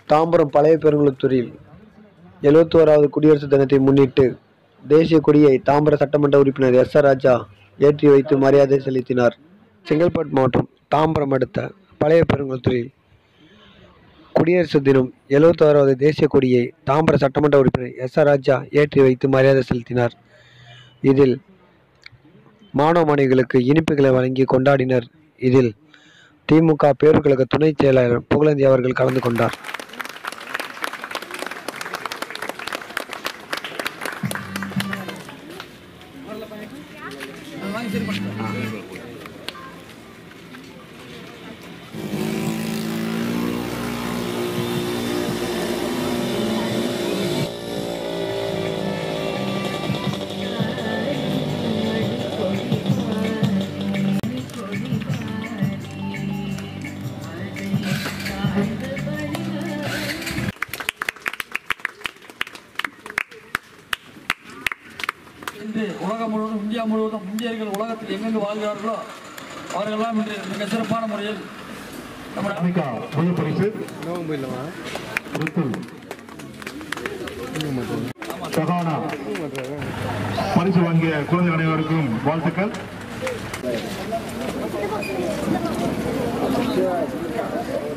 தாம்பரம் பழைய பெருங்குளத்தூரில் 71வது குடியரசு தினத்தை முன்னிட்டு தேசிய கொடியை தாம்பர சட்டமன்ற உறுப்பினர் எஸ்.ஆர். ராஜா ஏற்றி வைத்து மரியாதை செலுத்தினார். செங்கல்பட்டு மாவட்டம் தாம்பரம் அடுத்த பழைய பெருங்குளத்தூரில் குடியரசு தினம் 71வது தேசிய கொடியை தாம்பர சட்டமன்ற உறுப்பினர் எஸ்.ஆர். ராஜா ஏற்றி வைத்து மரியாதை செலுத்தினார். இதில் மாணவ மாணவிகளுக்கு இனிப்புகளை வழங்கி கொண்டாடினர். இதில் திமுக பேரூர் கழக துணைச் செயலாளர் புகழேந்தி அவர்கள் கலந்து கொண்டார். உலகம் முழுவதும் இந்தியா முழுவதும் இந்தியர்கள் உலகத்தில் எங்கெங்கு வாழ்கிறார்களோ அவர்களெல்லாம் இன்று மிக சிறப்பான முறையில் பரிசு வாங்கிய குழந்தை அனைவருக்கும் வாழ்த்துக்கள்.